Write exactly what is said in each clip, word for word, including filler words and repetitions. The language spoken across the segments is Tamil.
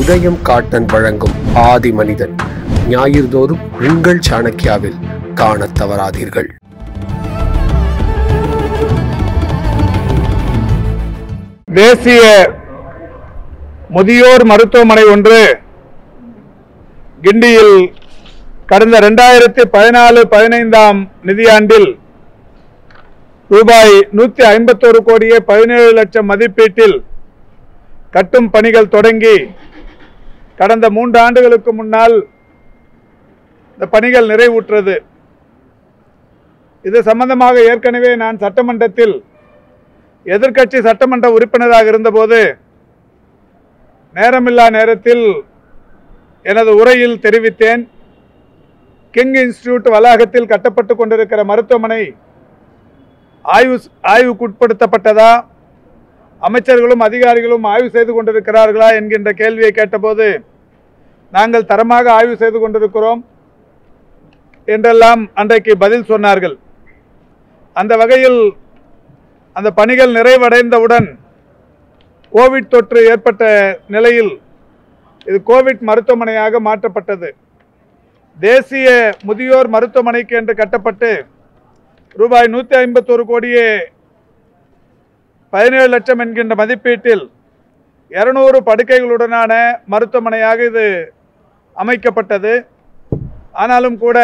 உதயம் காட்டன் வழங்கும் ஆதி மனிதன் ஞாயிறுதோறும் உங்கள் சாணக்கியாவில் காணத் தவறாதீர்கள். தேசிய முதியோர் மருத்துவமனை ஒன்று கிண்டியில் கடந்த இரண்டாயிரத்தி பதினாலு பதினைந்தாம் நிதியாண்டில் ரூபாய் நூற்றி ஐம்பத்தோரு கோடியே பதினேழு லட்சம் மதிப்பீட்டில் கட்டும் பணிகள் தொடங்கி கடந்த மூன்று ஆண்டுகளுக்கு முன்னால் இந்த பணிகள் நிறைவுற்றது. இது சம்பந்தமாக ஏற்கனவே நான் சட்டமன்றத்தில் எதிர்க்கட்சி சட்டமன்ற உறுப்பினராக இருந்தபோது நேரமில்லா நேரத்தில் எனது உரையில் தெரிவித்தேன். கிங் இன்ஸ்டிடியூட் வளாகத்தில் கட்டப்பட்டு கொண்டிருக்கிற மருத்துவமனை ஆய்வு ஆய்வுக்குட்படுத்தப்பட்டதா, அமைச்சர்களும் அதிகாரிகளும் ஆய்வு செய்து கொண்டிருக்கிறார்களா என்கின்ற கேள்வியை கேட்டபோது நாங்கள் தரமாக ஆய்வு செய்து கொண்டிருக்கிறோம் என்றெல்லாம் அன்றைக்கு பதில் சொன்னார்கள். அந்த வகையில் அந்த பணிகள் நிறைவடைந்தவுடன் கோவிட் தொற்று ஏற்பட்ட நிலையில் இது கோவிட் மருத்துவமனையாக மாற்றப்பட்டது. தேசிய முதியோர் மருத்துவமனைக்கு என்று கட்டப்பட்டு ரூபாய் நூற்றி ஐம்பத்தோரு கோடியே பதினேழு லட்சம் என்கின்ற மதிப்பீட்டில் இருநூறு படுக்கைகளுடனான மருத்துவமனையாக இது அமைக்கப்பட்டது. ஆனாலும் கூட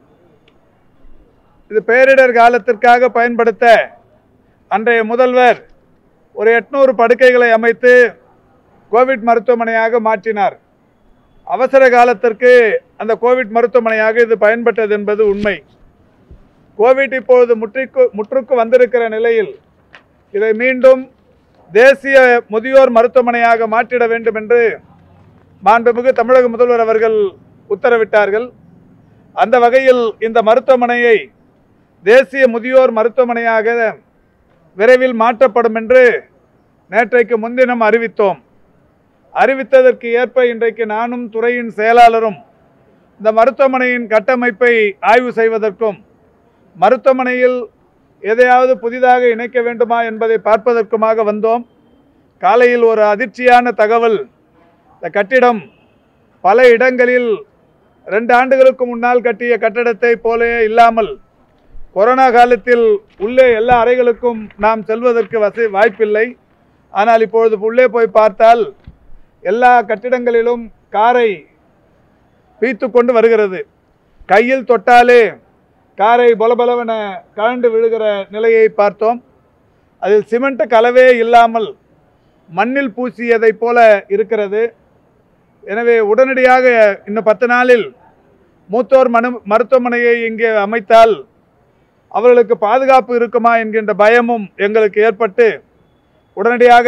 இது பேரிடர் காலத்திற்காக பயன்படுத்த அன்றைய முதல்வர் ஒரு எட்நூறு படுக்கைகளை அமைத்து கோவிட் மருத்துவமனையாக மாற்றினார். அவசர காலத்திற்கு அந்த கோவிட் மருத்துவமனையாக இது பயன்பட்டது என்பது உண்மை. கோவிட் இப்பொழுது முற்றுக்கு முற்றுக்கு வந்திருக்கிற நிலையில் இதை மீண்டும் தேசிய முதியோர் மருத்துவமனையாக மாற்றிட வேண்டும் என்று மாண்புமிகு தமிழக முதல்வர் அவர்கள் உத்தரவிட்டார்கள். அந்த வகையில் இந்த மருத்துவமனையை தேசிய முதியோர் மருத்துவமனையாக விரைவில் மாற்றப்படும் என்று நேற்றைக்கு முன்தினம் அறிவித்தோம். அறிவித்ததற்கு ஏற்ப இன்றைக்கு நானும் துறையின் செயலாளரும் இந்த மருத்துவமனையின் கட்டமைப்பை ஆய்வு செய்வதற்கும் மருத்துவமனையில் எதையாவது புதிதாக இணைக்க வேண்டுமா என்பதை பார்ப்பதற்குமாக வந்தோம். காலையில் ஒரு அதிர்ச்சியான தகவல், இந்த கட்டிடம் பல இடங்களில் ரெண்டு ஆண்டுகளுக்கு முன்னால் கட்டிய கட்டடத்தை போலே இல்லாமல் கொரோனா காலத்தில் உள்ளே எல்லா அறைகளுக்கும் நாம் செல்வதற்கு வசதி வாய்ப்பில்லை. ஆனால் இப்பொழுது உள்ளே போய் பார்த்தால் எல்லா கட்டிடங்களிலும் காரை பீத்து கொண்டு வருகிறது. கையில் தொட்டாலே காரை பொலபலவென கழண்டு விழுகிற நிலையை பார்த்தோம். அதில் சிமெண்ட் கலவே இல்லாமல் மண்ணில் பூசியதை போல இருக்கிறது. எனவே உடனடியாக இன்னும் பத்து நாளில் மூத்தோர் மனு மருத்துவமனையை இங்கே அமைத்தால் அவர்களுக்கு பாதுகாப்பு இருக்குமா என்கின்ற பயமும் எங்களுக்கு ஏற்பட்டு உடனடியாக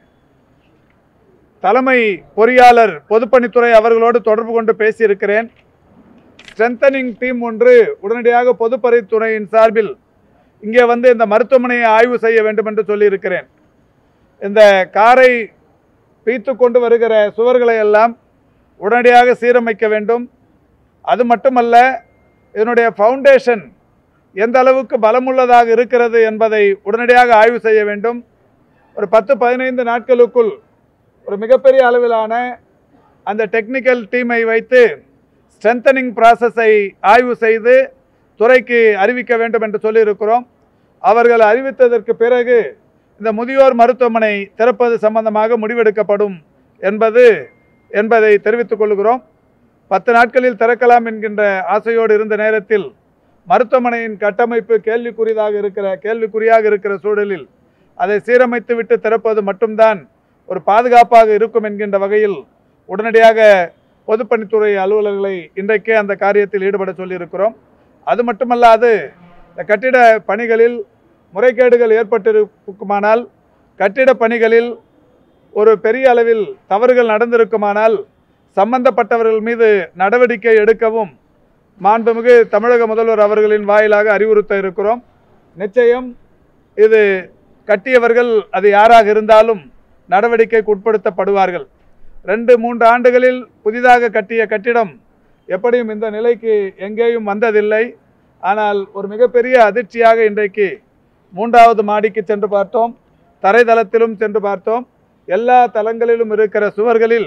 தலைமை பொறியாளர் பொதுப்பணித்துறை அவர்களோடு தொடர்பு கொண்டு பேசியிருக்கிறேன். ஸ்ட்ரென்தனிங் டீம் ஒன்று உடனடியாக பொதுப்பணித்துறையின் சார்பில் இங்கே வந்து இந்த மருத்துவமனையை ஆய்வு செய்ய வேண்டும் என்று சொல்லியிருக்கிறேன். இந்த காரை பீத்து கொண்டு வருகிற சுவர்களை எல்லாம் உடனடியாக சீரமைக்க வேண்டும். அது மட்டுமல்ல, இதனுடைய ஃபவுண்டேஷன் எந்த அளவுக்கு பலமுள்ளதாக இருக்கிறது என்பதை உடனடியாக ஆய்வு செய்ய வேண்டும். ஒரு பத்து பதினைந்து நாட்களுக்குள் ஒரு மிகப்பெரிய அளவிலான அந்த டெக்னிக்கல் டீமை வைத்து ஸ்ட்ரென்தனிங் ப்ராசஸை ஆய்வு செய்து துறைக்கு அறிவிக்க வேண்டும் என்று சொல்லியிருக்கிறோம். அவர்கள் அறிவித்ததற்கு பிறகு இந்த முதியோர் மருத்துவமனை திறப்பது சம்பந்தமாக முடிவெடுக்கப்படும் என்பது என்பதை தெரிவித்துக் கொள்கிறோம். பத்து நாட்களில் திறக்கலாம் என்கின்ற ஆசையோடு இருந்த நேரத்தில் மருத்துவமனையின் கட்டமைப்பு கேள்விக்குறியாக இருக்கிற கேள்விக்குறியாக இருக்கிற சூழலில் அதை சீரமைத்து விட்டு திறப்பது மட்டும்தான் ஒரு பாதுகாப்பாக இருக்கும் என்கின்ற வகையில் உடனடியாக பொதுப்பணித்துறை அலுவலர்களை இன்றைக்கே அந்த காரியத்தில் ஈடுபட சொல்லியிருக்கிறோம். அது மட்டுமல்லாது இந்த கட்டிட பணிகளில் முறைகேடுகள் ஏற்பட்டிருக்குமானால், கட்டிட பணிகளில் ஒரு பெரிய அளவில் தவறுகள் நடந்திருக்குமானால் சம்பந்தப்பட்டவர்கள் மீது நடவடிக்கை எடுக்கவும் மாண்புமிகு தமிழக முதல்வர் அவர்களின் வாயிலாக அறிவுறுத்த இருக்கிறோம். நிச்சயம் இது கட்டியவர்கள் அது யாராக இருந்தாலும் நடவடிக்கைக்கு உட்படுத்தப்படுவார்கள். ரெண்டு மூன்று ஆண்டுகளில் புதிதாக கட்டிய கட்டிடம் எப்படியும் இந்த நிலைக்கு எங்கேயும் வந்ததில்லை. ஆனால் ஒரு மிகப்பெரிய அதிர்ச்சியாக இன்றைக்கு மூன்றாவது மாடிக்கு சென்று பார்த்தோம், தரைதளத்திலும் சென்று பார்த்தோம். எல்லா தளங்களிலும் இருக்கிற சுவர்களில்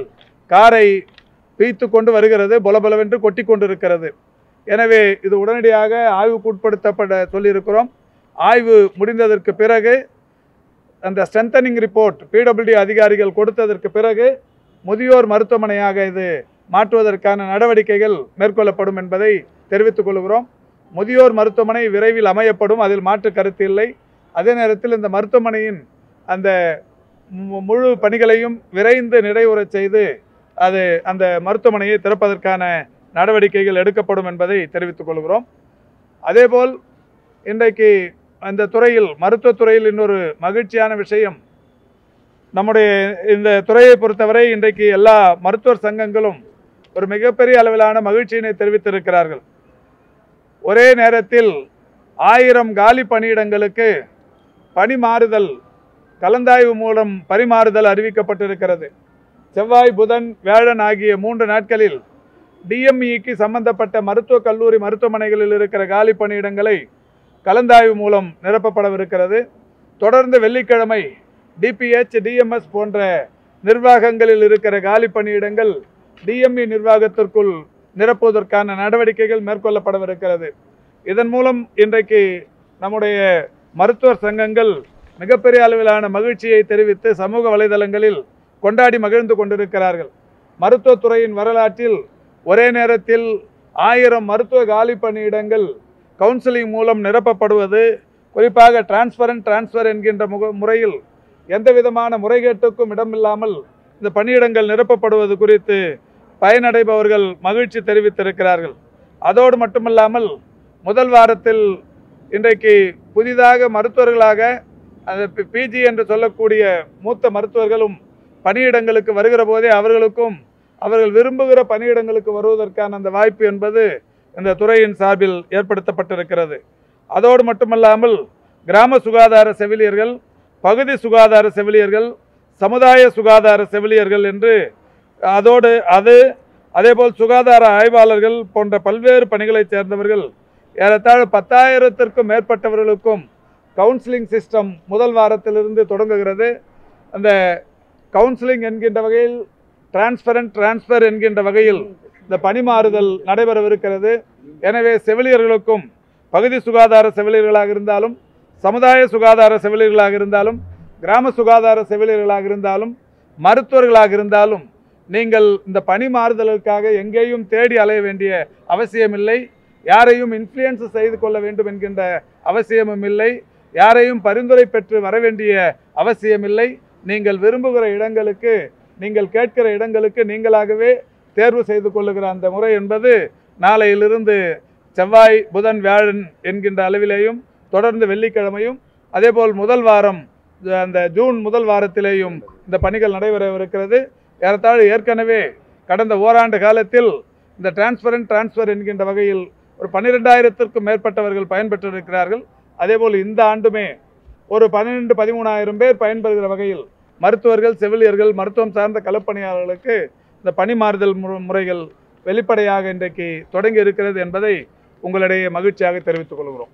காரை பீய்த்து கொண்டு வருகிறது, பொலபலவென்று கொட்டி கொண்டிருக்கிறது. எனவே இது உடனடியாக ஆய்வுக்கு உட்படுத்தப்பட சொல்லியிருக்கிறோம். ஆய்வு முடிந்ததற்கு பிறகு அந்த ஸ்ட்ரென்தனிங் ரிப்போர்ட் பிடபிள்யூடி அதிகாரிகள் கொடுத்ததற்கு பிறகு முதியோர் மருத்துவமனையாக இது மாற்றுவதற்கான நடவடிக்கைகள் மேற்கொள்ளப்படும் என்பதை தெரிவித்துக் கொள்கிறோம். முதியோர் மருத்துவமனை விரைவில் அமையப்படும், அதில் மாற்று கருத்து இல்லை. அதே நேரத்தில் இந்த மருத்துவமனையின் அந்த முழு பணிகளையும் விரைந்து நிறைவுறச் செய்து அது அந்த மருத்துவமனையை திறப்பதற்கான நடவடிக்கைகள் எடுக்கப்படும் என்பதை தெரிவித்துக் கொள்கிறோம். அதேபோல் இன்றைக்கு அந்த துறையில் மருத்துவத்துறையில் இன்னொரு மகிழ்ச்சியான விஷயம், நம்முடைய இந்த துறையை பொறுத்தவரை இன்றைக்கு எல்லா மருத்துவர் சங்கங்களும் ஒரு மிகப்பெரிய அளவிலான மகிழ்ச்சியினை தெரிவித்திருக்கிறார்கள். ஒரே நேரத்தில் ஆயிரம் காலி பணியிடங்களுக்கு பணி மாறுதல் கலந்தாய்வு மூலம் பரிமாறுதல் அறிவிக்கப்பட்டிருக்கிறது. செவ்வாய், புதன், வியாழன் ஆகிய மூன்று நாட்களில் டிஎம்இக்கு சம்பந்தப்பட்ட மருத்துவக் கல்லூரி மருத்துவமனைகளில் இருக்கிற காலி பணியிடங்களை கலந்தாய்வு மூலம் நிரப்பப்படவிருக்கிறது. தொடர்ந்து வெள்ளிக்கிழமை டிபிஹெச், டிஎம்எஸ் போன்ற நிர்வாகங்களில் இருக்கிற காலி பணியிடங்கள் டிஎம்இ நிர்வாகத்திற்குள் நிரப்புவதற்கான நடவடிக்கைகள் மேற்கொள்ளப்படவிருக்கிறது. இதன் மூலம் இன்றைக்கு நம்முடைய மருத்துவர் சங்கங்கள் மிகப்பெரிய அளவிலான மகிழ்ச்சியை தெரிவித்து சமூக வலைதளங்களில் கொண்டாடி மகிழ்ந்து கொண்டிருக்கிறார்கள். மருத்துவத்துறையின் வரலாற்றில் ஒரே நேரத்தில் ஆயிரம் மருத்துவ காலி பணியிடங்கள் கவுன்சிலிங் மூலம் நிரப்பப்படுவது, குறிப்பாக டிரான்ஸ்பரண்ட் டிரான்ஸ்ஃபர் என்கின்ற முக முறையில் எந்த விதமான முறைகேட்டுக்கும் இடமில்லாமல் இந்த பணியிடங்கள் நிரப்பப்படுவது குறித்து பயனடைபவர்கள் மகிழ்ச்சி தெரிவித்திருக்கிறார்கள். அதோடு மட்டுமல்லாமல் முதல் வாரத்தில் இன்றைக்கு புதிதாக மருத்துவர்களாக அந்த பிஜி என்று சொல்லக்கூடிய மூத்த மருத்துவர்களும் பணியிடங்களுக்கு வருகிற போதே அவர்களுக்கும் அவர்கள் விரும்புகிற பணியிடங்களுக்கு வருவதற்கான அந்த வாய்ப்பு என்பது இந்த துறையின் சார்பில் ஏற்படுத்தப்பட்டிருக்கிறது. அதோடு மட்டுமல்லாமல் கிராம சுகாதார செவிலியர்கள், பகுதி சுகாதார செவிலியர்கள், சமுதாய சுகாதார செவிலியர்கள் என்று அதோடு அது அதேபோல் சுகாதார ஆய்வாளர்கள் போன்ற பல்வேறு பணிகளைச் சேர்ந்தவர்கள் ஏறத்தாழ பத்தாயிரத்திற்கும் மேற்பட்டவர்களுக்கும் கவுன்சிலிங் சிஸ்டம் முதல் வாரத்திலிருந்து தொடங்குகிறது. அந்த கவுன்சிலிங் என்கின்ற வகையில் டிரான்ஸ்பரண்ட் டிரான்ஸ்ஃபர் என்கின்ற வகையில் இந்த பணிமாறுதல் நடைபெறவிருக்கிறது. எனவே செவிலியர்களுக்கும் பகுதி சுகாதார செவிலியர்களாக இருந்தாலும், சமுதாய சுகாதார செவிலியர்களாக இருந்தாலும், கிராம சுகாதார செவிலியர்களாக இருந்தாலும், மருத்துவர்களாக இருந்தாலும் நீங்கள் இந்த பணி மாறுதலுக்காக எங்கேயும் தேடி அலைய வேண்டிய அவசியமில்லை. யாரையும் இன்ஃப்ளூயன்ஸ் செய்து கொள்ள வேண்டும் என்கின்ற அவசியமும் இல்லை. யாரையும் பரிந்துரை பெற்று வர வேண்டிய அவசியமில்லை. நீங்கள் விரும்புகிற இடங்களுக்கு, நீங்கள் கேட்கிற இடங்களுக்கு நீங்களாகவே தேர்வு செய்து கொள்ளுகிற அந்த முறை என்பது நாளையிலிருந்து செவ்வாய், புதன், வியாழன் என்கின்ற அளவிலேயும் தொடர்ந்து வெள்ளிக்கிழமையும் அதேபோல் முதல் வாரம் அந்த ஜூன் முதல் வாரத்திலேயும் இந்த பணிகள் நடைபெறவிருக்கிறது. ஏறத்தாழ ஏற்கனவே கடந்த ஓராண்டு காலத்தில் இந்த டிரான்ஸ்பரண்ட் டிரான்ஸ்ஃபர் என்கின்ற வகையில் ஒரு பன்னிரெண்டாயிரத்திற்கும் மேற்பட்டவர்கள் பயன்பெற்றிருக்கிறார்கள். அதேபோல் இந்த ஆண்டுமே ஒரு பன்னிரெண்டு பதிமூணாயிரம் பேர் பயன்பெறுகிற வகையில் மருத்துவர்கள், செவிலியர்கள், மருத்துவம் சார்ந்த களப்பணியாளர்களுக்கு இந்த பணி மாறுதல் முறைகள் வெளிப்படையாக இன்றைக்கு தொடங்கி இருக்கிறது என்பதை உங்களிடையே மகிழ்ச்சியாக தெரிவித்துக் கொள்கிறோம்.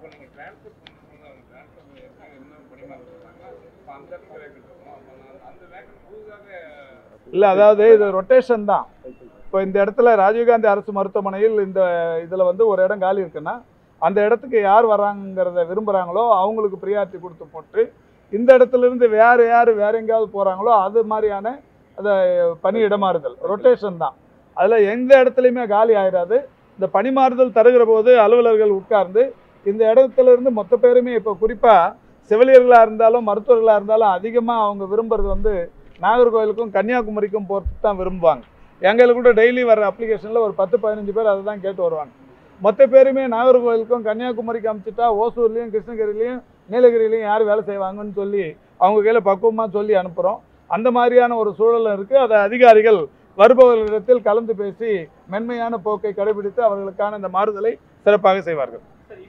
இல்லை, அதாவது இது ரொட்டேஷன் தான். இப்போ இந்த இடத்துல ராஜீவ்காந்தி அரசு மருத்துவமனையில் இந்த இதில் வந்து ஒரு இடம் காலி இருக்குன்னா அந்த இடத்துக்கு யார் வராங்கிறத விரும்புகிறாங்களோ அவங்களுக்கு ப்ரியாரிட்டி கொடுத்து போட்டு இந்த இடத்துலேருந்து வேறு யார் வேறு எங்கேயாவது போகிறாங்களோ அது மாதிரியான அந்த பணி இடமாறுதல் ரொட்டேஷன் தான். அதில் எந்த இடத்துலையுமே காலி ஆயிடாது. இந்த பணி மாறுதல் தருகிற போது அலுவலர்கள் உட்கார்ந்து இந்த இடத்துலேருந்து மொத்த பேருமே இப்போ குறிப்பாக செவிலியர்களாக இருந்தாலும் மருத்துவர்களாக இருந்தாலும் அதிகமாக அவங்க விரும்புகிறது வந்து நாகர்கோவிலுக்கும் கன்னியாகுமரிக்கும் போகிறதுக்கு தான் விரும்புவாங்க. எங்களுக்கு கூட டெய்லி வர அப்ளிகேஷனில் ஒரு பத்து பதினஞ்சு பேர் அதை தான் கேட்டு வருவாங்க. மொத்த பேருமே நாகர்கோவிலுக்கும் கன்னியாகுமரிக்கு அனுப்பிச்சிட்டா ஓசூர்லேயும் கிருஷ்ணகிரிலையும் நீலகிரிலையும் யார் வேலை செய்வாங்கன்னு சொல்லி அவங்க கையில் பக்குவமாக சொல்லி அனுப்புகிறோம். அந்த மாதிரியான ஒரு சூழல் இருக்குது. அதை அதிகாரிகள் வருபவர்களிடத்தில் கலந்து பேசி மென்மையான போக்கை கடைபிடித்து அவர்களுக்கான இந்த மாறுதலை சிறப்பாக செய்வார்கள்.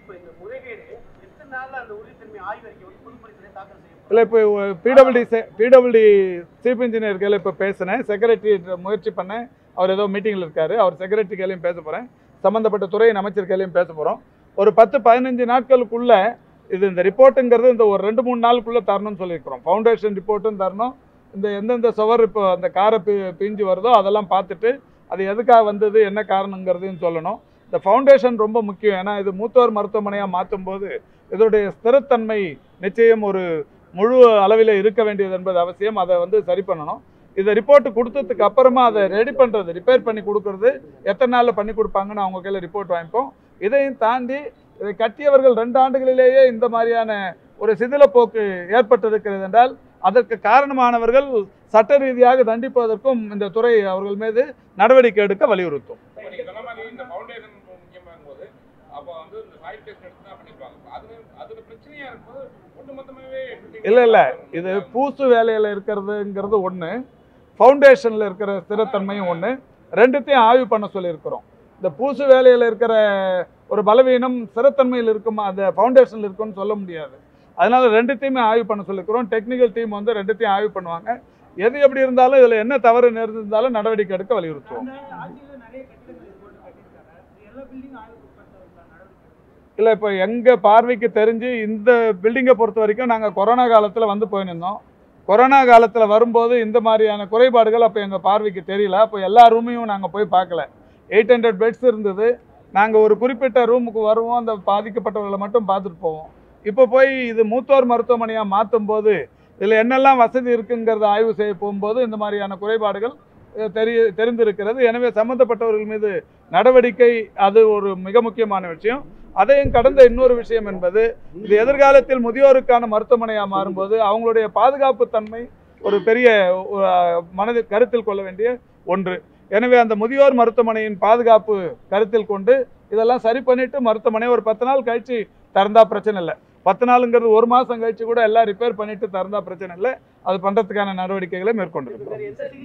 இல்லை, இப்போ பிடபிள்யூடி பிடபிள்யூடி சீஃப் இன்ஜினியர் கையில் இப்போ பேசினேன். செக்ரட்டரி முயற்சி பண்ணேன். அவர் ஏதோ மீட்டிங்கில் இருக்கார். அவர் செக்ரட்டரி கையிலையும் பேச போகிறேன். சம்மந்தப்பட்ட துறையின் அமைச்சர் கையிலையும் பேச போகிறோம். ஒரு பத்து பதினஞ்சு நாட்களுக்குள்ளே இது இந்த ரிப்போர்ட்டுங்கிறது இந்த ஒரு ரெண்டு மூணு நாளுக்குள்ளே தரணும்னு சொல்லியிருக்கிறோம். ஃபவுண்டேஷன் ரிப்போர்ட்டும் தரணும், இந்த எந்தெந்த சுவர் இப்போ அந்த காரை பி பிஞ்சு வருதோ அதெல்லாம் பார்த்துட்டு அது எதுக்காக வந்தது என்ன காரணங்கிறதையும் சொல்லணும். இந்த ஃபவுண்டேஷன் ரொம்ப முக்கியம். ஏன்னா இது மூத்தோர் மருத்துவமனையாக மாற்றும் போது இதோடைய ஸ்திரத்தன்மை நிச்சயம் ஒரு முழு அளவில் இருக்க வேண்டியது என்பது அவசியம். அதை வந்து சரி பண்ணணும். இதை ரிப்போர்ட் கொடுத்ததுக்கு அப்புறமா அதை ரெடி பண்ணுறது, ரிப்பேர் பண்ணி கொடுக்கறது எத்தனை நாளில் பண்ணி கொடுப்பாங்கன்னு அவங்க கையில் ரிப்போர்ட் வாங்கிப்போம். இதையும் தாண்டி இதை கட்டியவர்கள் ரெண்டு ஆண்டுகளிலேயே இந்த மாதிரியான ஒரு சிதில போக்கு ஏற்பட்டிருக்கிறது என்றால் அதற்கு காரணமானவர்கள் சட்ட ரீதியாக தண்டிப்பதற்கும் இந்த துறை அவர்கள் மீது நடவடிக்கை எடுக்க வலியுறுத்தும். இல்லை இல்லை இது பூசு வேலையில் இருக்கிறதுங்கிறது ஒன்று, ஃபவுண்டேஷனில் இருக்கிற ஸ்திரத்தன்மையும் ஒன்று, ரெண்டுத்தையும் ஆய்வு பண்ண சொல்லியிருக்கிறோம். இந்த பூசு வேலையில் இருக்கிற ஒரு பலவீனம் ஸ்திரத்தன்மையில் இருக்குமா அந்த ஃபவுண்டேஷனில் இருக்குன்னு சொல்ல முடியாது. அதனால ரெண்டுத்தையுமே ஆய்வு பண்ண சொல்லியிருக்கிறோம். டெக்னிக்கல் டீம் வந்து ரெண்டுத்தையும் ஆய்வு பண்ணுவாங்க. எது எப்படி இருந்தாலும் இதில் என்ன தவறு நேர்ந்திருந்தாலும் நடவடிக்கை எடுக்க வலியுறுத்துவோம். இல்லை இப்போ எங்கள் பார்வைக்கு தெரிஞ்சு இந்த பில்டிங்கை பொறுத்த வரைக்கும் நாங்கள் கொரோனா காலத்தில் வந்து போயிருந்தோம். கொரோனா காலத்தில் வரும்போது இந்த மாதிரியான குறைபாடுகள் அப்போ எங்கள் பார்வைக்கு தெரியல. அப்போ எல்லா ரூமையும் நாங்கள் போய் பார்க்கல. எயிட் ஹண்ட்ரட் பெட்ஸ் இருந்தது. நாங்கள் ஒரு குறிப்பிட்ட ரூமுக்கு வருவோம், அந்த பாதிக்கப்பட்டவர்களை மட்டும் பார்த்துட்டு போவோம். இப்போ போய் இது மூத்தோர் மருத்துவமனையாக மாற்றும் போது இதில் என்னெல்லாம் வசதி இருக்குங்கிறத ஆய்வு செய்ய போகும்போது இந்த மாதிரியான குறைபாடுகள் தெரிய தெரிந்திருக்கிறது. எனவே சம்மந்தப்பட்டவர்கள் மீது நடவடிக்கை அது ஒரு மிக முக்கியமான விஷயம். அதையும் கடந்த இன்னொரு விஷயம் என்பது இது எதிர்காலத்தில் முதியோருக்கான மருத்துவமனையாக மாறும்போது அவங்களுடைய பாதுகாப்பு தன்மை ஒரு பெரிய மனதில் கருத்தில் கொள்ள வேண்டிய ஒன்று. எனவே அந்த முதியோர் மருத்துவமனையின் பாதுகாப்பு கருத்தில் கொண்டு இதெல்லாம் சரி பண்ணிட்டு மருத்துவமனை ஒரு பத்து நாள் கழிச்சு திறந்தா பிரச்சனை இல்லை. பத்து நாளுங்கிறது ஒரு மாதம் கழிச்சு கூட எல்லாம் ரிப்பேர் பண்ணிட்டு திறந்தா பிரச்சனை இல்லை. அது பண்ணுறதுக்கான நடவடிக்கைகளை மேற்கொண்டிருக்கிறோம்.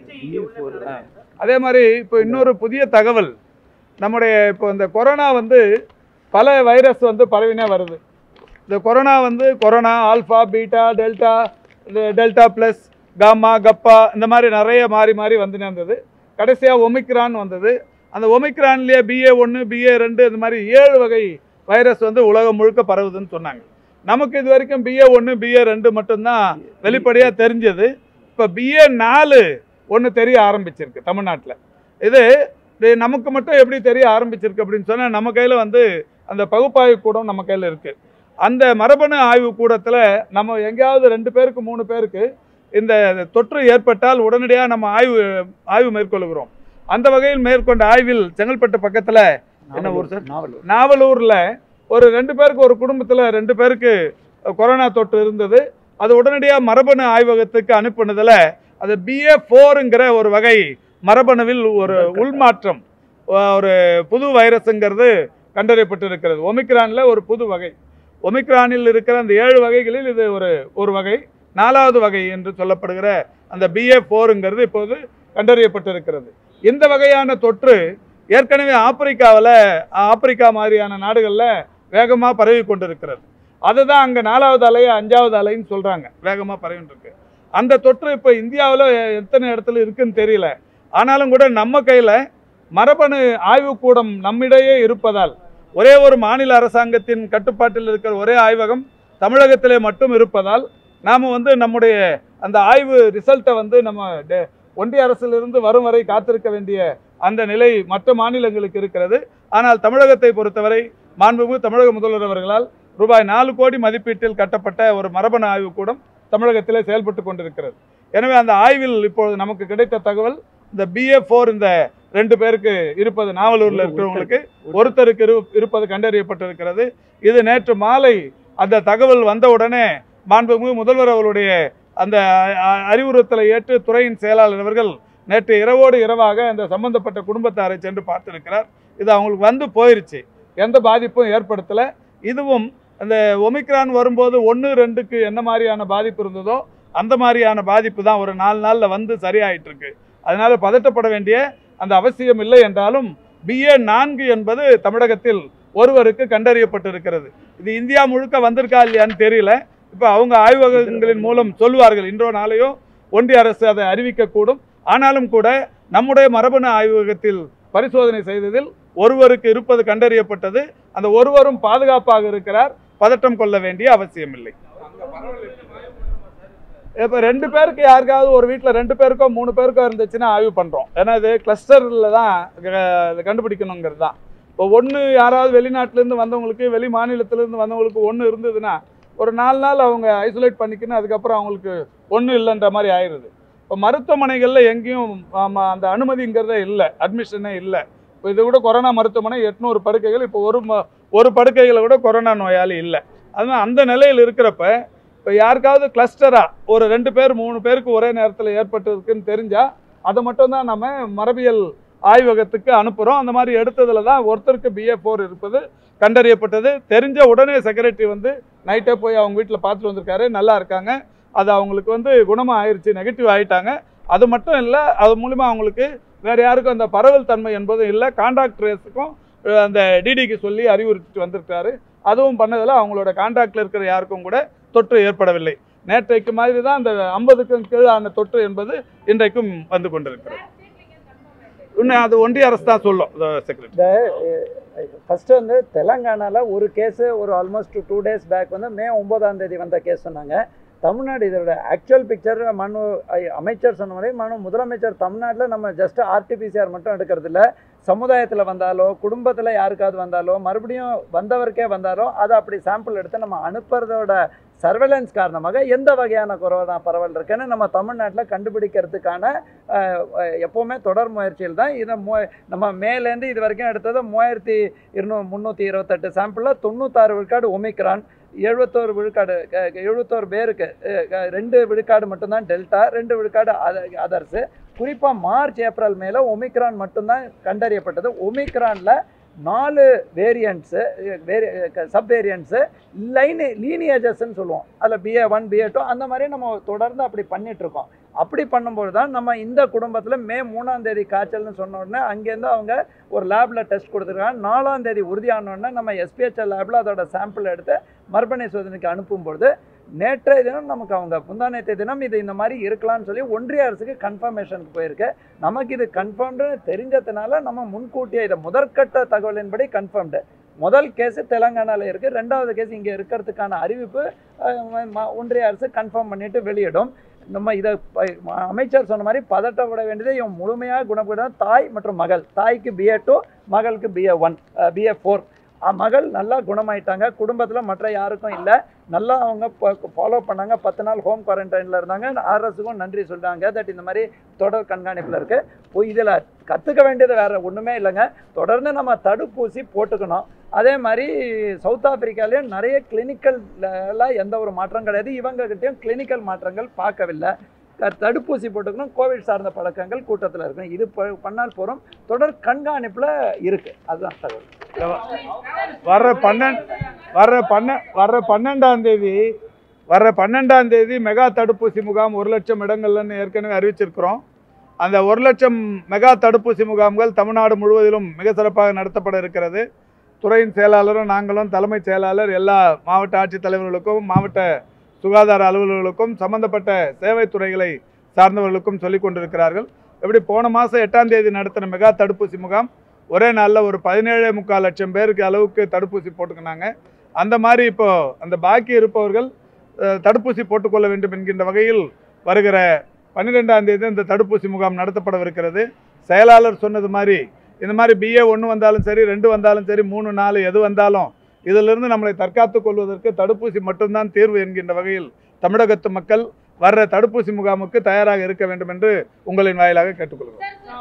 அதே மாதிரி இப்போ இன்னொரு புதிய தகவல், நம்முடைய இப்போ இந்த கொரோனா வந்து பல வைரஸ் வந்து பரவினே வருது. இந்த கொரோனா வந்து corona alpha beta delta delta plus gamma kappa இந்த மாதிரி நிறைய மாறி மாறி வந்துனே இருந்தது. கடைசியாக ஒமிக்ரான் வந்தது. அந்த ஒமிக்ரான்லேயே பிஏ ஒன்று பிஏ ரெண்டு இந்த மாதிரி ஏழு வகை வைரஸ் வந்து உலகம் முழுக்க பரவுதுன்னு சொன்னாங்க. நமக்கு இது வரைக்கும் பிஏ ஒன்று பிஏ ரெண்டு மட்டும்தான் வெளிப்படையாக தெரிஞ்சது. இப்போ பிஏ நாலு ஒன்று தெரிய ஆரம்பிச்சிருக்கு தமிழ்நாட்டில். இது நமக்கு மட்டும் எப்படி தெரிய ஆரம்பிச்சிருக்கு அப்படின்னு சொன்னால் நம்ம கையில் வந்து அந்த பகுப்பாய்வு கூடம் நம்ம கையில் இருக்குது. அந்த மரபணு ஆய்வு கூடத்தில் நம்ம எங்கேயாவது ரெண்டு பேருக்கு மூணு பேருக்கு இந்த தொற்று ஏற்பட்டால் உடனடியாக நம்ம ஆய்வு ஆய்வு மேற்கொள்கிறோம். அந்த வகையில் மேற்கொண்ட ஆய்வில் செங்கல்பட்டு பக்கத்தில் என்ன ஊர் சார், நாவலூரில் ஒரு ரெண்டு பேருக்கு ஒரு குடும்பத்தில் ரெண்டு பேருக்கு கொரோனா தொற்று இருந்தது. அது உடனடியாக மரபணு ஆய்வகத்துக்கு அனுப்பினதில் அது பிஏ ஃபோருங்கிற ஒரு வகை மரபணுவில் ஒரு உள்மாற்றம், ஒரு புது வைரஸுங்கிறது கண்டறியப்பட்டிருக்கிறது. ஒமிக்ரானில் ஒரு புது வகை. ஒமிக்ரானில் இருக்கிற அந்த ஏழு வகைகளில் இது ஒரு ஒரு வகை, நாலாவது வகை என்று சொல்லப்படுகிற அந்த பிஏ ஃபோருங்கிறது இப்போது கண்டறியப்பட்டிருக்கிறது. இந்த வகையான தொற்று ஏற்கனவே ஆப்பிரிக்காவில் ஆப்பிரிக்கா மாதிரியான நாடுகளில் வேகமாக பரவி கொண்டிருக்கிறது. அதுதான் அங்கே நாலாவது அலை அஞ்சாவது அலைன்னு சொல்கிறாங்க, வேகமாக பரவிட்டு இருக்கு. அந்த தொற்று இப்போ இந்தியாவில் எத்தனை இடத்துல இருக்குன்னு தெரியல. ஆனாலும் கூட நம்ம கையில் மரபணு ஆய்வுக்கூடம் நம்மிடையே இருப்பதால், ஒரே ஒரு மாநில அரசாங்கத்தின் கட்டுப்பாட்டில் இருக்கிற ஒரே ஆய்வகம் தமிழகத்திலே மட்டும் இருப்பதால் நாம் வந்து நம்முடைய அந்த ஆய்வு ரிசல்ட்டை வந்து நம்ம ஒன்றிய அரசிலிருந்து வரும் வரை காத்திருக்க வேண்டிய அந்த நிலை மற்ற மாநிலங்களுக்கு இருக்கிறது. ஆனால் தமிழகத்தை பொறுத்தவரை மாண்புமிகு தமிழக முதல்வர் அவர்களால் ரூபாய் நாலு கோடி மதிப்பீட்டில் கட்டப்பட்ட ஒரு மரபணு ஆய்வு கூடம் தமிழகத்திலே செயல்பட்டு கொண்டிருக்கிறது. எனவே அந்த ஆய்வில் இப்பொழுது நமக்கு கிடைத்த தகவல் இந்த பிஏ ஃபோர் இந்த ரெண்டு பேருக்கு இருப்பது, நாவலூரில் இருக்கிறவங்களுக்கு ஒருத்தருக்கு இரு இருப்பது கண்டறியப்பட்டிருக்கிறது. இது நேற்று மாலை அந்த தகவல் வந்தவுடனே மாண்புமிகு முதல்வர் அவர்களுடைய அந்த அறிவுறுத்தலை ஏற்று துறையின் செயலாளர் அவர்கள் நேற்று இரவோடு இரவாக அந்த சம்பந்தப்பட்ட குடும்பத்தாரை சென்று பார்த்திருக்கிறார். இது அவங்களுக்கு வந்து போயிருச்சு, எந்த பாதிப்பும் ஏற்படுத்தலை. இதுவும் அந்த ஒமிக்ரான் வரும்போது ஒன்று ரெண்டுக்கு என்ன மாதிரியான பாதிப்பு இருந்ததோ அந்த மாதிரியான பாதிப்பு தான் ஒரு நாலு நாளில் வந்து சரியாயிட்டு இருக்கு. அதனால பதட்டப்பட வேண்டிய அந்த அவசியம் இல்லை. என்றாலும் பிஏ நான்கு என்பது தமிழகத்தில் ஒருவருக்கு கண்டறியப்பட்டிருக்கிறது. இது இந்தியா முழுக்க வந்திருக்கா இல்லையான்னு தெரியல. இப்போ அவங்க ஆய்வகங்களின் மூலம் சொல்வார்கள், இன்றோ நாளையோ ஒன்றிய அரசு அதை அறிவிக்கக்கூடும். ஆனாலும் கூட நம்முடைய மரபணு ஆய்வகத்தில் பரிசோதனை செய்ததில் ஒருவருக்கு இருப்பது கண்டறியப்பட்டது. அந்த ஒருவரும் பாதுகாப்பாக இருக்கிறார், பதட்டம் கொள்ள வேண்டிய அவசியம் இல்லை. இப்போ ரெண்டு பேருக்கு யாருக்காவது ஒரு வீட்டில் ரெண்டு பேருக்கோ மூணு பேருக்கோ இருந்துச்சுன்னா ஆய்வு பண்ணுறோம். ஏன்னா இது கிளஸ்டரில் தான் கண்டுபிடிக்கணுங்கிறது தான். இப்போ ஒன்று யாராவது வெளிநாட்டிலேருந்து வந்தவங்களுக்கு வெளி மாநிலத்திலேருந்து வந்தவங்களுக்கு ஒன்று இருந்ததுன்னா ஒரு நாலு நாள் அவங்க ஐசோலேட் பண்ணிக்கணும், அதுக்கப்புறம் அவங்களுக்கு ஒன்றும் இல்லைன்ற மாதிரி ஆயிடுது. இப்போ மருத்துவமனைகளில் எங்கேயும் அந்த அனுமதிங்கிறதே இல்லை, அட்மிஷனே இல்லை. இப்போ இது கூட கொரோனா மருத்துவமனை எட்நூறு படுக்கைகள், இப்போ ஒரு ஒரு படுக்கைகளை கூட கொரோனா நோயாளி இல்லை. அதனால் அந்த நிலையில் இருக்கிறப்ப இப்போ யாருக்காவது கிளஸ்டராக ஒரு ரெண்டு பேர் மூணு பேருக்கு ஒரே நேரத்தில் ஏற்பட்டிருக்குன்னு தெரிஞ்சால் அதை மட்டும்தான் நம்ம மரபியல் ஆய்வகத்துக்கு அனுப்புகிறோம். அந்த மாதிரி எடுத்ததில் தான் ஒருத்தருக்கு பிஏ ஃபோர் இருப்பது கண்டறியப்பட்டது. தெரிஞ்ச உடனே செக்ரட்டரி வந்து நைட்டே போய் அவங்க வீட்டில் பார்த்துட்டு வந்திருக்காரு, நல்லா இருக்காங்க, அது அவங்களுக்கு வந்து குணமாக ஆயிடுச்சு, நெகட்டிவ் ஆகிட்டாங்க. அது மட்டும் இல்லை, அது மூலிமா அவங்களுக்கு வேறு யாருக்கும் அந்த பரவல் தன்மை என்பதும் இல்லை. கான்டாக்ட் ட்ரேஸுக்கும் அந்த டிடிக்கு சொல்லி அறிவுறுத்திட்டு வந்திருக்காரு. அதுவும் பண்ணதில் அவங்களோட கான்டாக்டில் இருக்கிற யாருக்கும் கூட தொற்று ஏற்படவில்லை. நேற்றைக்கு மாதிரி தான் அந்த ஐம்பதுக்கும் கீழான தொற்று என்பது இன்றைக்கும் வந்து கொண்டிருக்கிறது. இன்னும் அது ஒன்றிய அரசு தான் சொல்லும் செக்ரட்டரி. ஃபஸ்ட்டு வந்து தெலங்கானாவில் ஒரு கேஸு ஒரு ஆல்மோஸ்ட் டூ டேஸ் பேக் வந்து மே ஒன்பதாம் தேதி வந்த கேஸ் சொன்னாங்க. தமிழ்நாடு இதோட ஆக்சுவல் பிக்சர் மனு அமைச்சர் சொன்ன மாதிரி மனு முதலமைச்சர் தமிழ்நாட்டில் நம்ம ஜஸ்ட் ஆர்டிபிசிஆர் மட்டும் எடுக்கிறது இல்லை, சமுதாயத்தில் வந்தாலோ குடும்பத்தில் யாருக்காவது வந்தாலோ மறுபடியும் வந்தவருக்கே வந்தாலோ அதை அப்படி சாம்பிள் எடுத்து நம்ம அனுப்புறதோட சர்வேலன்ஸ் காரணமாக எந்த வகையான கொரோனா பரவல் இருக்குன்னு நம்ம தமிழ்நாட்டில் கண்டுபிடிக்கிறதுக்கான எப்போவுமே தொடர் முயற்சியில் தான் இதை மூ நம்ம மேலேருந்து இது வரைக்கும் எடுத்தது மூவாயிரத்தி இருநூ முந்நூற்றி இருபத்தெட்டு சாம்பிளில் தொண்ணூத்தாறு விழுக்காடு ஒமிக்ரான், எழுபத்தோரு விழுக்காடு எழுபத்தோரு பேருக்கு ரெண்டு விழுக்காடு மட்டும்தான் டெல்டா, ரெண்டு விழுக்காடு அதர்ஸு. குறிப்பாக மார்ச் ஏப்ரல் மேலே ஒமிக்ரான் மட்டும்தான் கண்டறியப்பட்டது. ஒமிக்ரானில் நாலு வேரியண்ட்ஸு வேரி சப் வேரியண்ட்ஸு லைனி லீனியேஜஸ்ன்னு சொல்லுவோம். அதில் பிஏ ஒன் பிஏ டூ அந்த மாதிரி நம்ம தொடர்ந்து அப்படி பண்ணிகிட்ருக்கோம். அப்படி பண்ணும்போது தான் நம்ம இந்த குடும்பத்தில் மே மூணாம் தேதி காய்ச்சல்னு சொன்ன உடனே அங்கேருந்து அவங்க ஒரு லேபில் டெஸ்ட் கொடுத்துருக்காங்க. நாலாம் தேதி உறுதியானோடனே நம்ம எஸ்பிஹெச்எல் லேபில் அதோட சாம்பிள் எடுத்து மரபணு சோதனைக்கு அனுப்பும்பொழுது நேற்றைய தினம் நமக்கு அவங்க முந்தானேற்றைய தினம் இது இந்த மாதிரி இருக்கலாம்னு சொல்லி ஒன்றிய அரசுக்கு கன்ஃபர்மேஷனுக்கு போயிருக்கு. நமக்கு இது கன்ஃபார்ம்டு தெரிஞ்சதுனால நம்ம முன்கூட்டியே இதை முதற்கட்ட தகவலின்படி கன்ஃபார்ம்டு. முதல் கேஸு தெலங்கானாவில் இருக்குது, ரெண்டாவது கேஸ் இங்கே இருக்கிறதுக்கான அறிவிப்பு ஒன்றிய அரசு கன்ஃபார்ம் பண்ணிவிட்டு வெளியிடும். நம்ம இதை அமைச்சர் சொன்ன மாதிரி பதட்டப்பட வேண்டியது இவன் முழுமையாக குணப்படும். தாய் மற்றும் மகள், தாய்க்கு பிஏ டூ, மகளுக்கு பிஏ ஒன் பிஏ ஃபோர். மகள் நல்லா குணமாயிட்டாங்க, குடும்பத்தில் மற்ற யாருக்கும் இல்லை, நல்லா அவங்க ஃபாலோ பண்ணாங்க. பத்து நாள் ஹோம் குவாரண்டைனில் இருந்தாங்க. அரசுக்கும் நன்றி சொல்கிறாங்க. தட் இந்த மாதிரி தொடர் கண்காணிப்பில் இருக்குது. இப்போ இதில் கற்றுக்க வேண்டியது வேறு ஒன்றுமே இல்லைங்க. தொடர்ந்து நம்ம தடுப்பூசி போட்டுக்கணும். அதே மாதிரி சவுத் ஆப்பிரிக்காலேயும் நிறைய கிளினிக்கல்லாம் எந்த ஒரு மாற்றம் கிடையாது. இவங்ககிட்டையும் கிளினிக்கல் மாற்றங்கள் பார்க்கவில்லை. தடுப்பூசி போட்டுக்கணும், கோவிட் சார்ந்த பழக்கங்கள் கூட்டத்தில் இருக்கணும். இது பண்ணால் போகிறோம். தொடர் கண்காணிப்பில் இருக்குது. அதுதான் தகவல். வர்ற பன்னெண்டு வர்ற பன்ன வர்ற பன்னெண்டாம் தேதி வர்ற பன்னெண்டாம் தேதி மெகா தடுப்பூசி முகாம் ஒரு லட்சம் இடங்கள்னு ஏற்கனவே அறிவிச்சிருக்கிறோம். அந்த ஒரு லட்சம் மெகா தடுப்பூசி முகாம்கள் தமிழ்நாடு முழுவதிலும் மிக சிறப்பாக நடத்தப்பட இருக்கிறது. துறையின் செயலாளரும் நாங்களும் தலைமைச் செயலாளர் எல்லா மாவட்ட ஆட்சித்தலைவர்களுக்கும் மாவட்ட சுகாதார அலுவலர்களுக்கும் சம்பந்தப்பட்ட சேவை துறைகளை சார்ந்தவர்களுக்கும் சொல்லிக் கொண்டிருக்கிறார்கள். எப்படி போன மாதம் எட்டாம் தேதி நடத்தின மெகா தடுப்பூசி முகாம் ஒரே நாளில் ஒரு பதினேழு முக்கால் லட்சம் பேருக்கு அளவுக்கு தடுப்பூசி போட்டுக்கினாங்க. அந்த மாதிரி இப்போது அந்த பாக்கி இருப்பவர்கள் தடுப்பூசி போட்டுக்கொள்ள வேண்டும் என்கின்ற வகையில் வருகிற பன்னிரெண்டாம் தேதி இந்த தடுப்பூசி முகாம் நடத்தப்படவிருக்கிறது. செயலாளர் சொன்னது மாதிரி இந்த மாதிரி பிஏ ஒன்று வந்தாலும் சரி, ரெண்டு வந்தாலும் சரி, மூணு நாலு எது வந்தாலும் இதிலிருந்து நம்மளை தற்காத்து கொள்வதற்கு தடுப்பூசி மட்டும்தான் தீர்வு என்கின்ற வகையில் தமிழகத்து மக்கள் வர்ற தடுப்பூசி முகாமுக்கு தயாராக இருக்க வேண்டும் என்று உங்களின் வாயிலாக கேட்டுக்கொள்கிறோம்.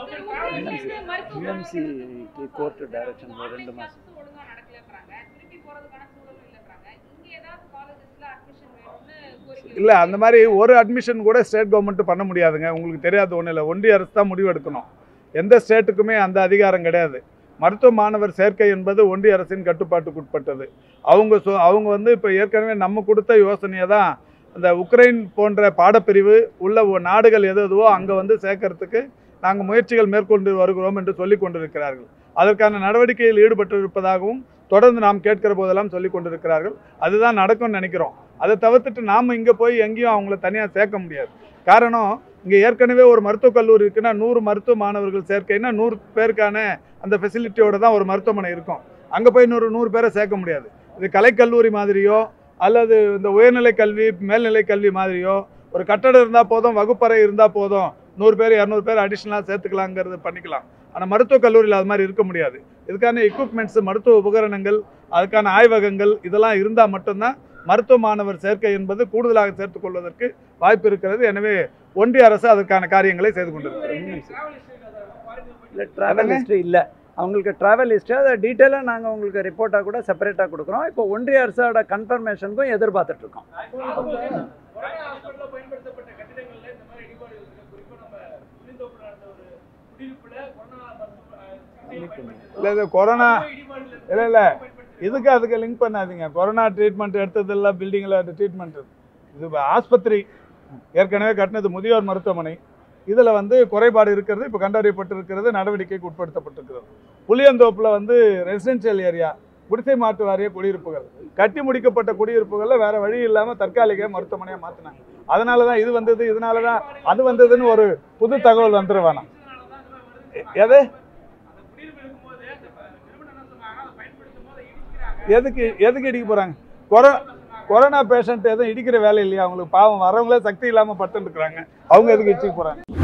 இல்லை, அந்த மாதிரி ஒரு அட்மிஷன் கூட ஸ்டேட் கவர்மெண்ட் பண்ண முடியாதுங்க. உங்களுக்கு தெரியாத ஒன்றும் இல்லை, ஒன்றிய அரசு தான் முடிவு எடுக்கணும். எந்த ஸ்டேட்டுக்குமே அந்த அதிகாரம் கிடையாது. மருத்துவ மாணவர் சேர்க்கை என்பது ஒன்றிய அரசின் கட்டுப்பாட்டுக்கு உட்பட்டது. அவங்க சொ அவங்க வந்து இப்போ ஏற்கனவே நம்ம கொடுத்த யோசனையை தான் அந்த உக்ரைன் போன்ற பாடப்பிரிவு உள்ள நாடுகள் எது எதுவோ அங்கே வந்து சேர்க்கறதுக்கு நாங்கள் முயற்சிகள் மேற்கொண்டு வருகிறோம் என்று சொல்லி கொண்டிருக்கிறார்கள். அதற்கான நடவடிக்கையில் ஈடுபட்டு இருப்பதாகவும் தொடர்ந்து நாம் கேட்கிற போதெல்லாம் சொல்லி கொண்டிருக்கிறார்கள். அதுதான் நடக்கும்னு நினைக்கிறோம். அதை தவிர்த்துட்டு நாம் இங்கே போய் எங்கேயும் அவங்கள தனியாக சேர்க்க முடியாது. காரணம், இங்கே ஏற்கனவே ஒரு மருத்துவக் கல்லூரி இருக்குன்னா நூறு மருத்துவ மாணவர்கள் சேர்க்கைன்னா நூறு பேருக்கான அந்த ஃபெசிலிட்டியோடு தான் ஒரு மருத்துவமனை இருக்கும். அங்கே போய் நூறு நூறு பேரை சேர்க்க முடியாது. இது கலைக்கல்லூரி மாதிரியோ அல்லது இந்த உயர்நிலை கல்வி மேல்நிலை கல்வி மாதிரியோ ஒரு கட்டடம் இருந்தால் போதும், வகுப்பறை இருந்தால் போதும், நூறு பேர் இரநூறு பேர் அடிஷ்னலாக சேர்த்துக்கலாங்கிறது பண்ணிக்கலாம். ஆனால் மருத்துவக் கல்லூரியில் அது மாதிரி இருக்க முடியாது. இதுக்கான எக்யூப்மெண்ட்ஸ், மருத்துவ உபகரணங்கள், அதுக்கான ஆய்வகங்கள் இதெல்லாம் இருந்தால் மட்டும்தான் மருத்துவ மாணவர் சேர்க்கை என்பது கூடுதலாக சேர்த்துக் கொள்வதற்கு வாய்ப்பு இருக்கிறது. எனவே ஒன்றிய அரசு அதற்கான காரியங்களை செய்து கொண்டிருக்கிறது. ட்ராவல் ஹிஸ்ட்ரி இல்லை, அவங்களுக்கு ட்ராவல் ஹிஸ்ட்ரி அதை டீட்டெயிலாக நாங்கள் உங்களுக்கு ரிப்போர்ட்டாக கூட செப்பரேட்டாக கொடுக்குறோம். இப்போ ஒன்றிய அரசோட கன்ஃபர்மேஷனுக்கும் எதிர்பார்த்துட்ருக்கோம். இல்லை இது கொரோனா இல்லை இல்லை இதுக்கு அதுக்கு லிங்க் பண்ணாதீங்க. கொரோனா ட்ரீட்மெண்ட் எடுத்ததெல்லாம் பில்டிங்கில் அது ட்ரீட்மெண்ட், இது ஆஸ்பத்திரி ஏற்கனவே கட்டினது முதியோர் மருத்துவமனை. இதில் வந்து குறைபாடு இருக்கிறது, இப்போ கண்டறியப்பட்டிருக்கிறது, நடவடிக்கைக்கு உட்படுத்தப்பட்டிருக்கிறது. புளியந்தோப்பில் வந்து ரெசிடென்ஷியல் ஏரியா, குடிசை மாற்று வாரிய குடியிருப்புகள், கட்டி முடிக்கப்பட்ட குடியிருப்புகளில் வேறு வழி இல்லாமல் தற்காலிக மருத்துவமனையாக மாற்றினாங்க. அதனால தான் இது வந்தது, இதனால தான் அது வந்ததுன்னு ஒரு புது தகவல் வந்துட வேணாம். எது எதுக்கு எதுக்கு இடிக்க போகிறாங்க? கொரோ கொரோனா பேஷண்ட் எதுவும் இடிக்கிற வேலை இல்லையா அவங்களுக்கு? பாவம் வரவங்களே சக்தி இல்லாமல் பட்டு இருக்கிறாங்க, அவங்க எதுக்கு இடிச்சிக்க போகிறாங்க?